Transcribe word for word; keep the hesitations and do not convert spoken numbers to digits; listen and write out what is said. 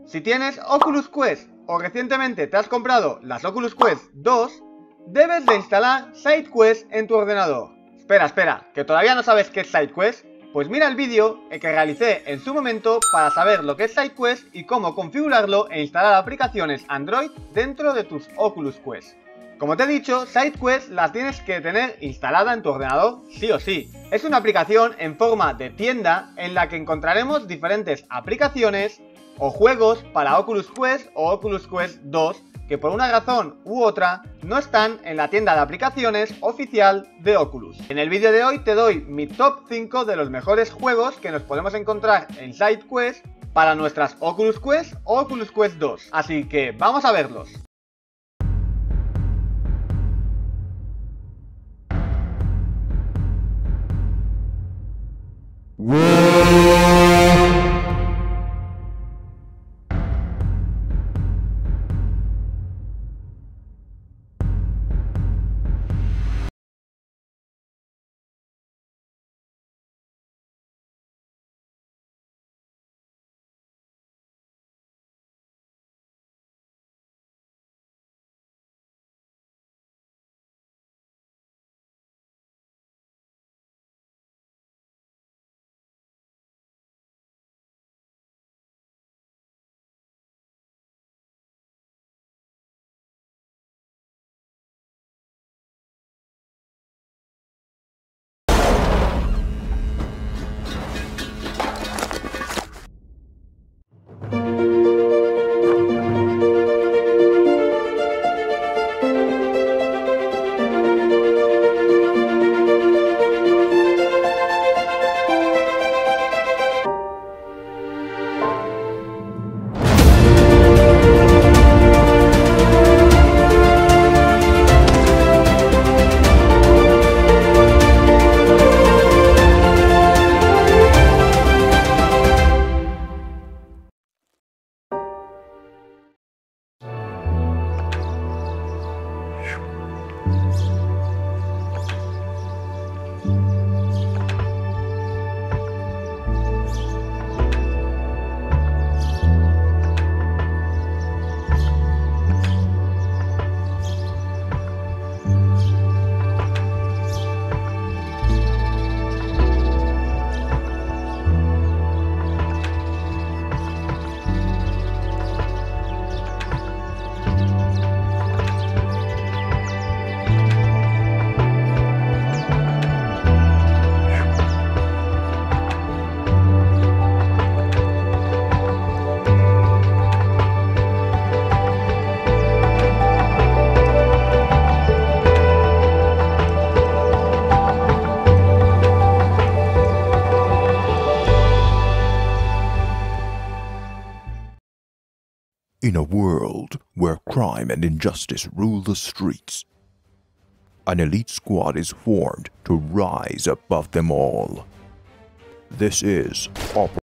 Si tienes Oculus Quest o recientemente te has comprado las Oculus Quest dos, debes de instalar SideQuest en tu ordenador. Espera, espera, ¿que todavía no sabes qué es SideQuest? Pues mira el vídeo que realicé en su momento para saber lo que es SideQuest y cómo configurarlo e instalar aplicaciones Android dentro de tus Oculus Quest. Como te he dicho, SideQuest la tienes que tener instalada en tu ordenador sí o sí. Es una aplicación en forma de tienda en la que encontraremos diferentes aplicaciones o juegos para Oculus Quest o Oculus Quest dos que por una razón u otra no están en la tienda de aplicaciones oficial de Oculus. En el vídeo de hoy te doy mi top cinco de los mejores juegos que nos podemos encontrar en SideQuest para nuestras Oculus Quest o Oculus Quest dos. Así que vamos a verlos. In a world where crime and injustice rule the streets, an elite squad is formed to rise above them all. This is Operation